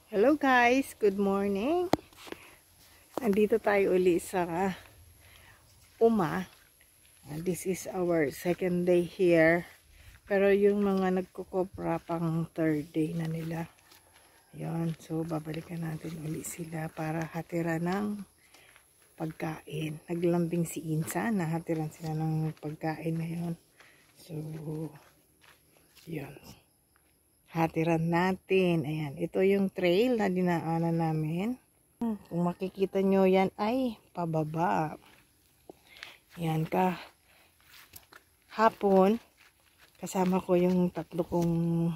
Hello guys, good morning. Andito tayo uli sa Uma. This is our second day here. Pero yung mga nagkukopra pang third day na nila. Ayun, so babalikan natin uli sila para hatiran ng pagkain. Naglambing si Insa, nahatiran sila ng pagkain ngayon. So, yun. Hatiran natin. Ayan, ito yung trail na dinaanan namin. Kung makikita nyo, yan ay pababa. Ayan ka. Hapon, kasama ko yung tatlo kong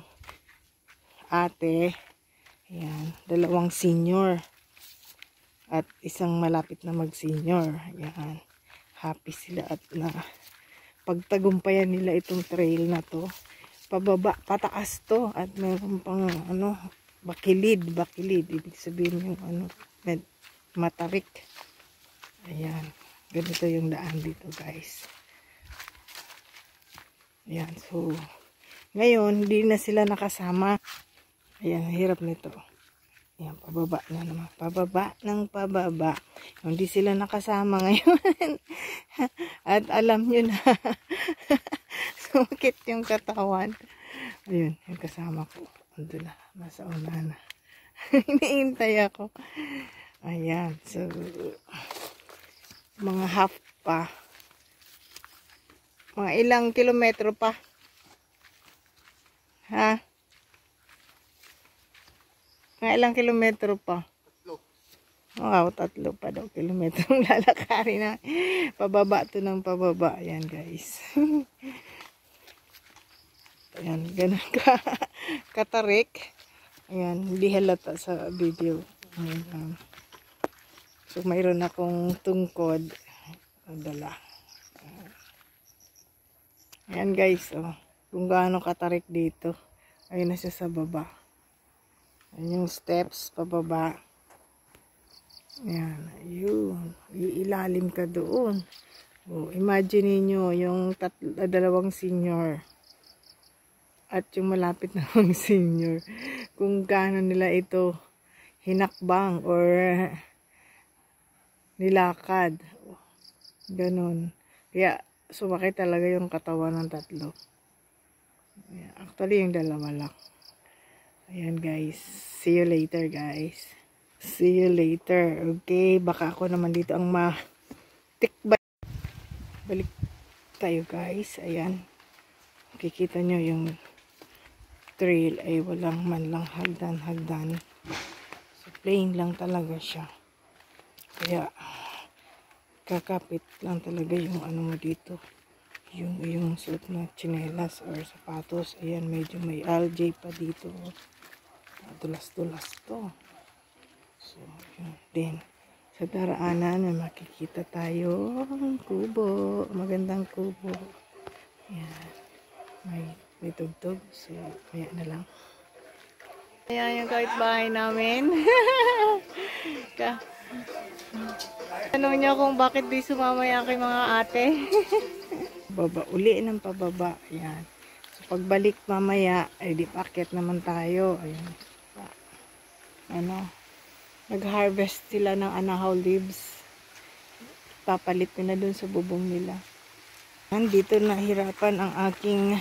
ate. Ayan, dalawang senior. At isang malapit na mag-senior. Ayan, happy sila at na pagtagumpayan nila itong trail na to. Pababa, pataas to at meron pang bakilid, ibig sabihin yung matarik. Ayan, ganito yung daan dito guys. Ayan, so ngayon hindi na sila nakasama. Ayan, hirap nito. Ayan, pababa na naman, pababa ng pababa. Hindi sila nakasama ngayon. At alam nyo na sumakit yung katawan. Ayun, yung kasama ko. Ando na, nasa una na. Hinihintay ako. Ayan, so mga half pa. Mga ilang kilometro pa. Ha? Mga ilang kilometro pa. Wow, 3 pa daw kilometro ang lalakarin na. Pababa to ng pababa. Ayan guys. Ayan, ganun ka katarik. Ayan, hindi halata sa video. Ayan, so mayroon akong tungkod dala. Ayan guys, oh, kung gaano katarik dito. Ayun na siya sa baba. Ayan yung steps pababa. Ayan, ayun. Iilalim ka doon. Oh, imagine niyo yung dalawang senior at yung malapit na mga senior. Kung gaano nila ito hinakbang or nilakad. Ganon. Kaya sumakit talaga yung katawan ng tatlo. Ayan, actually yung dalawa lang. Ayan guys. See you later guys. See you later. Okay, baka ako naman dito ang matikbay. Balik tayo guys. Ayan. Kikita nyo yung trail ay walang man lang hagdan. So plain lang talaga siya. Kaya kakapit lang talaga yung mo dito. Yung suot na tsinelas or sapatos. Ayan, medyo may algae pa dito. Dulas-dulas to. So, yun din. Sa daraanan may makikita tayo kubo. Magandang kubo. Ayan. May tugtog. So, kaya na lang. Ayan yung kahit bahay namin. Tanong niya kung bakit di sumama yung aking mga ate. Baba, uli ng pababa. Ayan. So, pagbalik mamaya, ay di paket naman tayo. Ayan. Nag-harvest sila ng anahaw leaves. Papalit na dun sa bubong nila. Dito nahirapan ang aking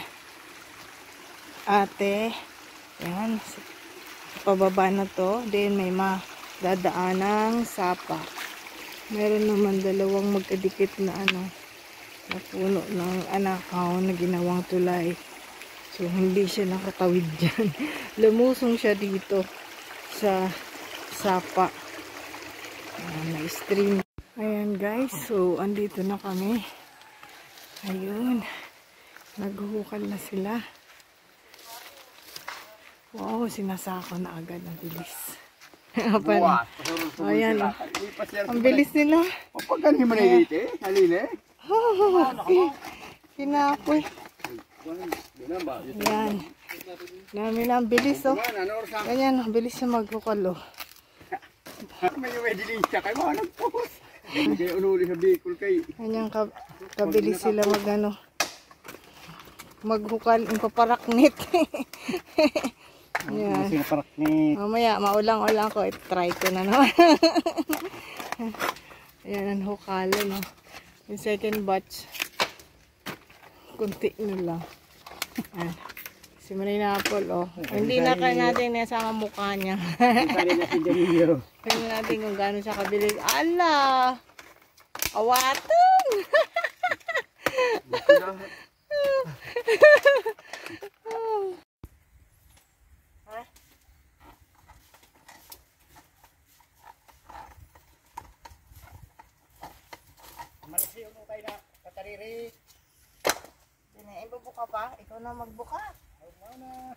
ate. Ayan. Pababa na to. Then may dadaan ng sapa. Meron naman dalawang magkadikit na na puno ng anahaw na ginawang tulay. So hindi siya nakatawid dyan. Lumusong siya dito sa sapa. May stream. Ayan guys, so andito na kami. Ayun. Naghuhukal na sila. Wow, sinasako na agad. Ang bilis. Ayan. Ang bilis nila. Pagkani mo na dito eh. Halili. Kinapoy. Ayan. Dami na ang bilis oh. Ganyan, ang bilis siya maghukal oh. May diling siya kayo mga nagpos. Kaya unuli sa bikol kayo. Ganyan kabilis sila maghukal. Yung paparaknit. Yeah. Sinaparak ni... Mamaya, maulang-ulang ko. I-try ko na naman. Ayan, ang hukalo, no? Yung second batch. Kunti na lang. Ayan. Si Marinapol, oh. Hindi na kaya natin nasama mukha niya. Sali na si Danilo. Tingnan natin kung gano'n siya kabilis. Ala! Awatan! Malaki yung tayo na katariri. Ibubuka pa? Ikaw na magbuka. Huwag na.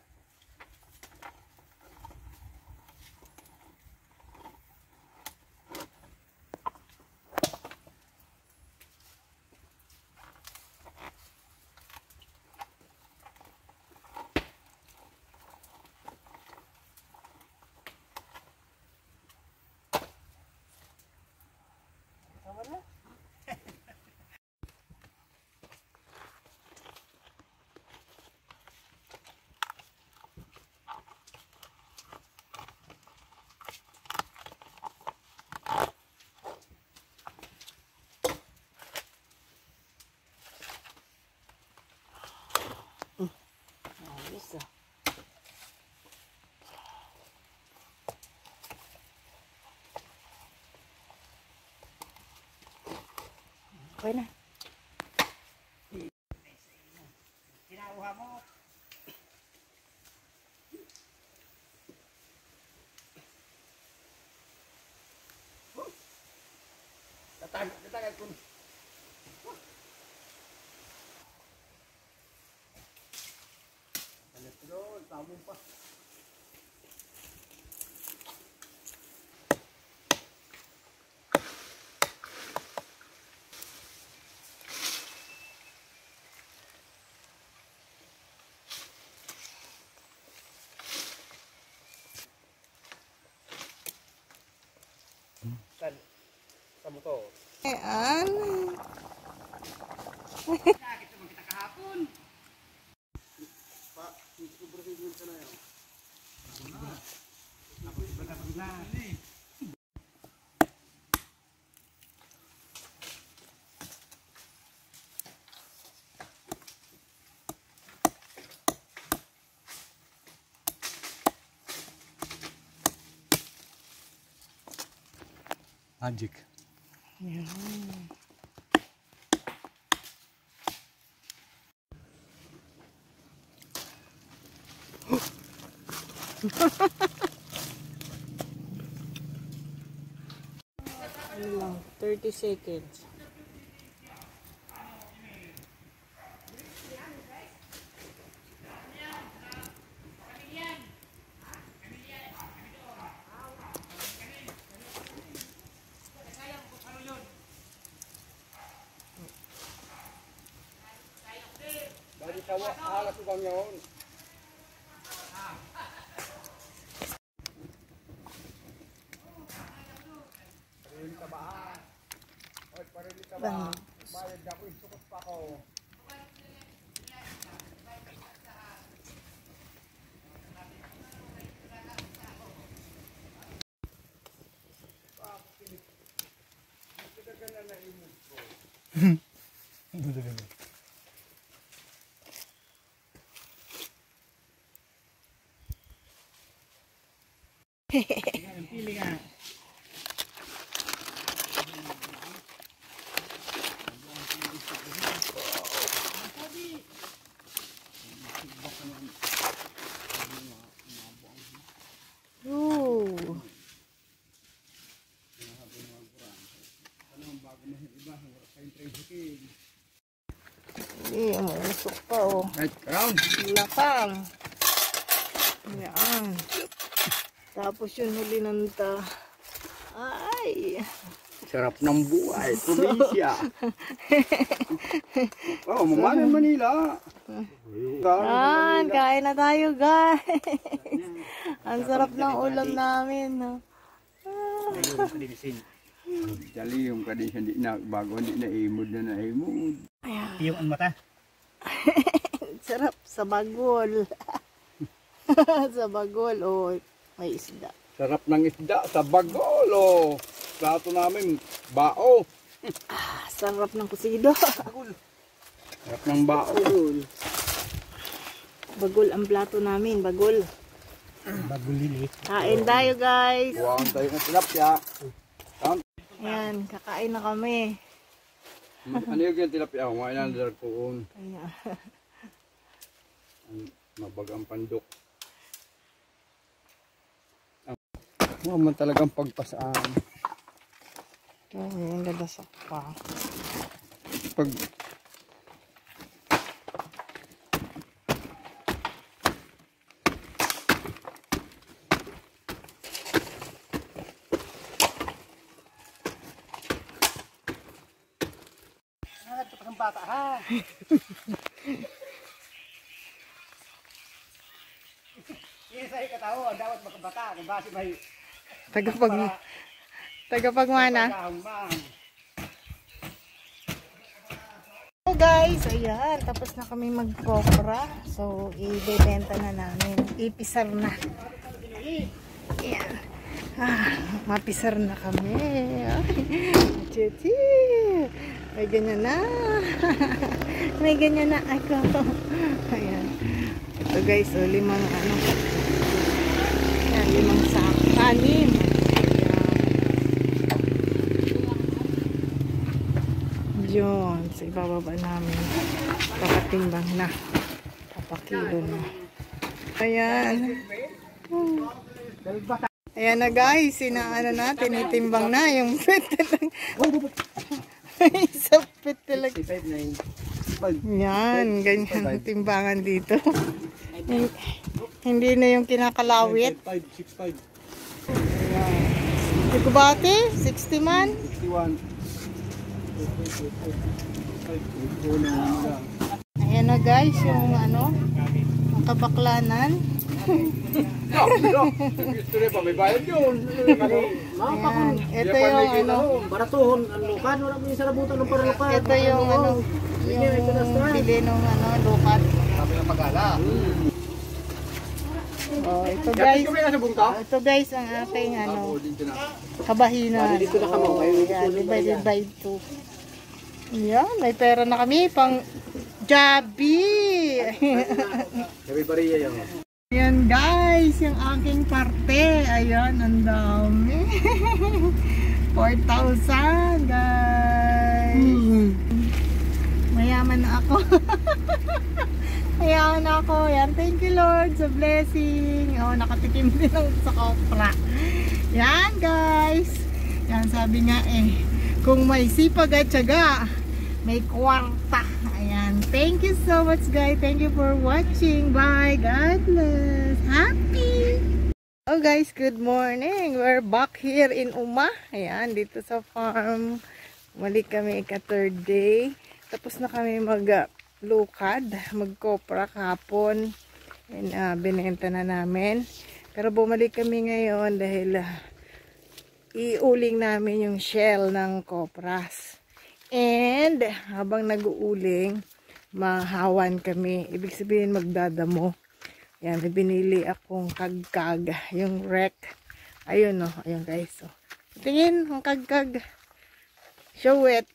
Wala. Ayos ah. Okay na. Kinauha mo. Tatagad ko. Alat ko doon, tabong pa. Sa motor. Ayan. Nakakit naman kita kahapon. Pa, super siguro ka na yun. Ako na. Magic. Ayan. Ano lang, 30 seconds. Dari tawa halas ubang yun. Parili ka ba? Oy, parili ka ba? Bayad ako, isukot pa ko. Pili nga. Ooh. Ang usok pa oh. Right round. Lakang. Ayan. Tapos yun huli nanta. Ay. Sarap ng buhay, probinsya. Oh, mamanan Manila. Yan, kain na tayo guys. Ang sarap ng ulam namin. No? Dali yung kadisya di na bago hindi na imod na imod. Ayan. Yung ang mata. Sarap sa bagol. Sa bagol, oh, may isda. Sarap ng isda sa bagol, oh. Plato namin, bao. Ah, sarap ng kusido. Sarap ng bao. Bagol ang plato namin, bagol. Bagulili. Kain tayo, guys. Buwan tayo ng tilapia. Ayan, kakain na kami. Ano yung tilapia? Kumain na ng kuon. Ayan. Mabagang pandok. Man talagang pagpasaan. Ayan, ladasak pa. Pag bata ha. Isa ikatawo, dapat makabata, base may Tagapagmana. So guys, ayan, tapos na kami mag-copra. So, ibebenta na namin. Ipisar na. Ayan. Ah, mapisar na kami. Chuchi. May ganyan na. May ganyan na ako. Ayan. Ito guys, so, limang ano. Ayan, limang sak. Anim. Yun. So, ibababa namin. Pakatimbang na. Papakilo na. Ayan. Ayan na guys. Sinaano na. Tinitimbang na. Yung pit lang. Isang pit lang. Yan. Ganyan. Timbangan dito. Hindi na yung kinakalawit. 65. Ito ba ate? 60 man? 61. Ayan na guys, yung ano, ang kabaklanan. May bayad yun. Ayan, ito yung ano, baratuhon ang lukan, wala mo yung sarabutan ng paralukan. ito yung ano, yung bili ng ano, lukat. Sabi ng pag-ala. Oh, ito guys ang ating ano, kabahinan. Dito na kamo. Ayan, divided by 2. Ayan, may pera na kami pang Jabi. Sabi bariya yan. Ayan guys, yung aking parte. Ayan, ang dami. 4,000 guys. Mayaman na ako. Mayaman na ako. Ayan, thank you Lord sa blessing. Oh, nakatikim din ako sa kopra. Ayan guys. Ayan, sabi nga kung may sipag at tiyaga, may kwarta. Ayan. Thank you so much guys. Thank you for watching. Bye. God bless. Happy. Oh guys, good morning. We're back here in Uma. Ayan, dito sa farm. Mali kami ika-third day. Tapos na kami mag-lukad, mag-copra kahapon. And binenta na namin. Pero bumalik kami ngayon dahil iuling namin yung shell ng copras. And habang nag-uuling, mahawan kami. Ibig sabihin magdadamo. Yan, binili akong kagkag. Yung wreck. Ayun o. Ayun guys. So, tingin, ang kagkag. Show it.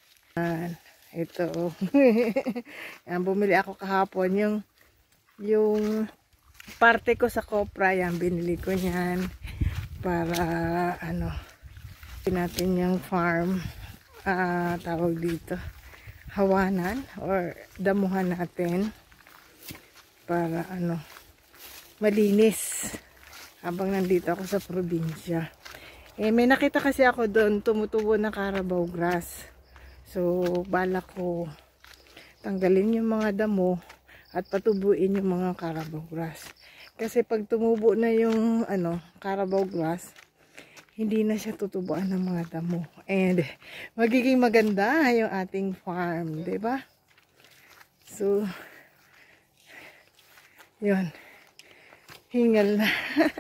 Ito. Yan, bumili ako kahapon. Yung parte ko sa copra. Yan, binili ko yan. Para, ano, natin yung farm. Tawag dito. Hawanan or damuhan natin para ano malinis habang nandito ako sa probinsya. May nakita kasi ako doon tumutubo na Carabao grass. So balak ko tanggalin yung mga damo at patubuin yung mga Carabao grass. Kasi pag tumubo na yung ano Carabao grass, hindi na siya tutubuan ng mga damo. And magiging maganda yung ating farm, 'di ba? So yun. Hingal na.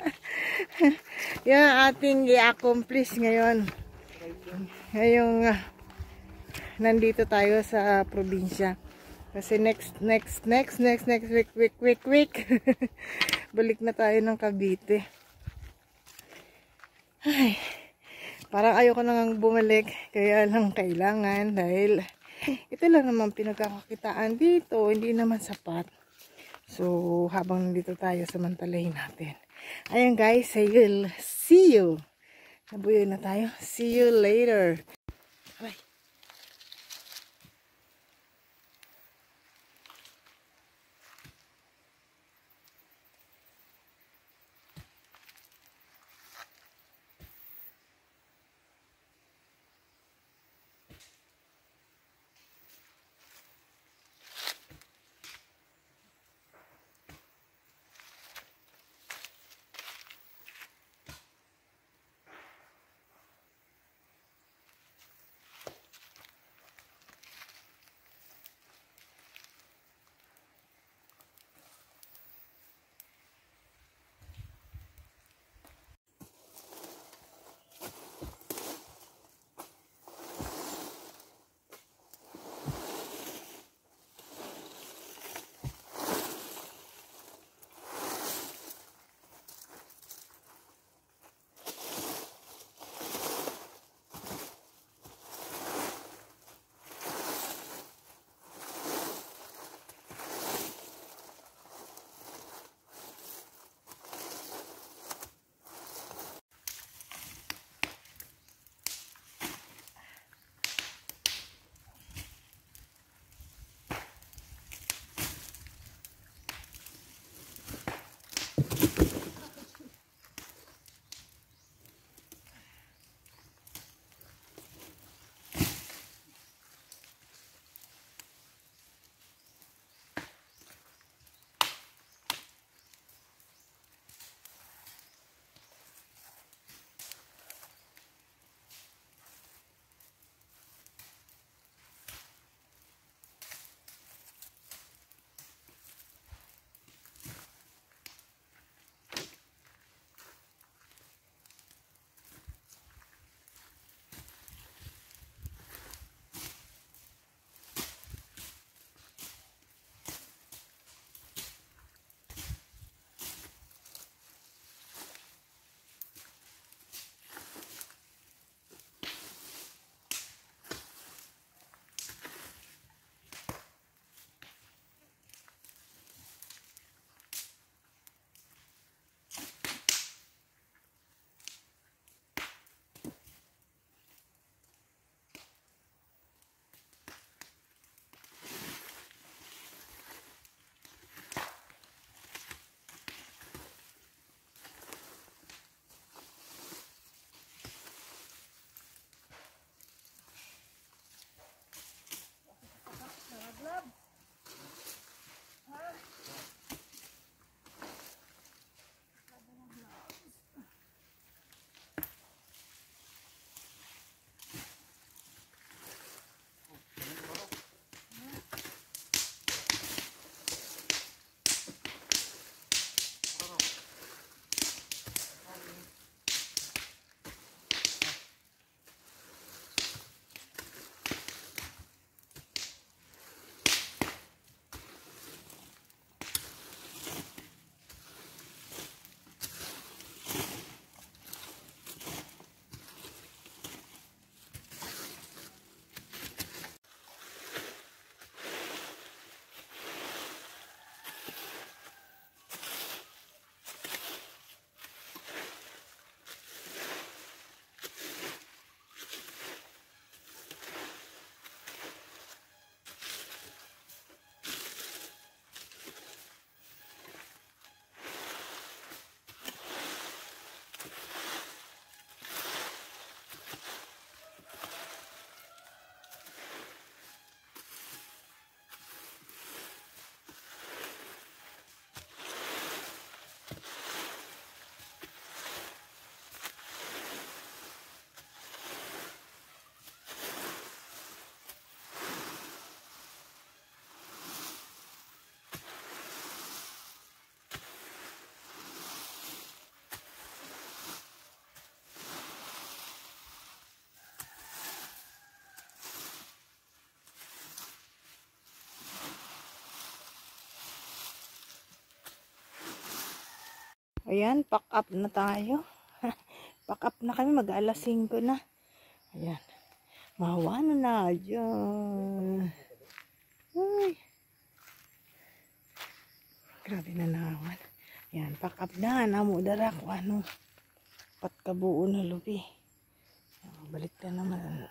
Yung ating i-accomplish ngayon. Ngayong nandito tayo sa probinsya. Kasi next week balik na tayo ng Cavite. Ay, parang ayoko nang bumalik. Kaya lang kailangan dahil ito lang naman pinagkakakitaan dito. Hindi naman sapat. So, habang nandito tayo, samantalahin natin. Ayan guys, see you. Nabuyo na tayo. See you later. Bye. Ayan, pack up na tayo. Pack up na kami, mag-alas 5 na. Ayan. Mahawa na dyan. Ay. Grabe na naman. Ayan, pack up na. Namudara ko ano. Patkabuo na lupi. Balik na naman.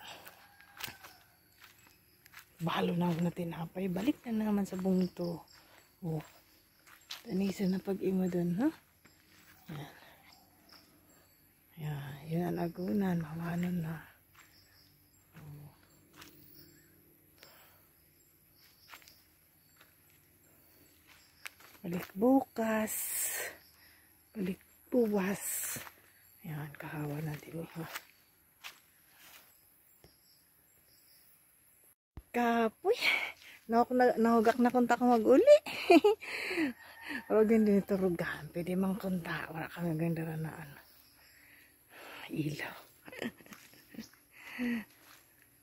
Balo na ako na tinapay. Balik na naman sa bungto. Oh. Tanisa na pag-imo dun, ha? Ayan. Ayan. Yun ang agunan. Mawanan na. Oh. Balik bukas. Balik buwas. Ayan. Kahawa natin, ha? Kapoy. Nahugak na kunta ko mag-uli. Pero ganda nito rugahan. Pwede mang kunta. Wala kami ganda na ano. Ilaw.